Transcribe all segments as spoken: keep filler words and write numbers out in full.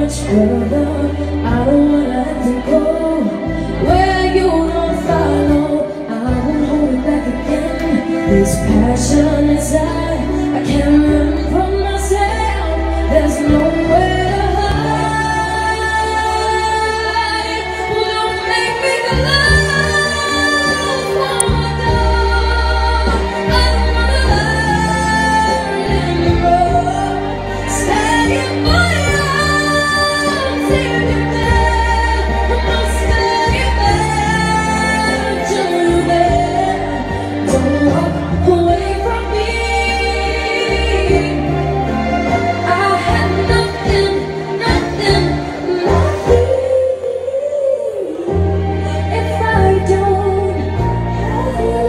much further. I don't wanna have to go where you don't follow. I won't hold it back again. This passion inside, I can't run from myself. There's nowhere to hide. Don't make me the love for my dog. I don't wanna learn anymore. Staying for you till you're dead. I'm not staying there till you're there. Don't walk away from me. I had nothing, nothing, nothing if I don't have you.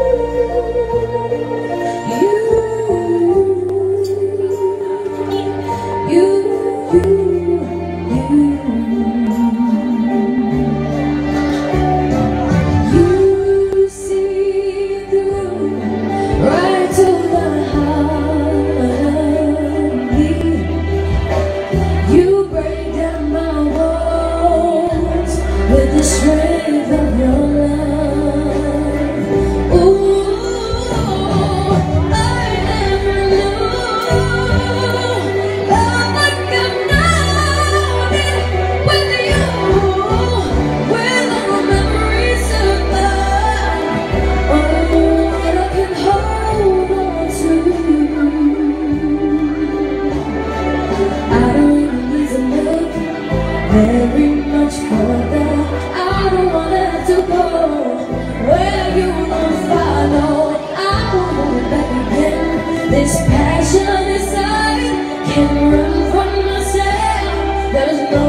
You, you, you, you. You see through right to the heart of me. You break down my walls with the strength of your love. Ooh, I never knew love like I've known it with you. With all memories survive. Oh, what I can hold on to. I don't need to look very much further. I don't wanna have to go where you don't follow. I won't hold it back again. This passion inside can't run from myself. There's no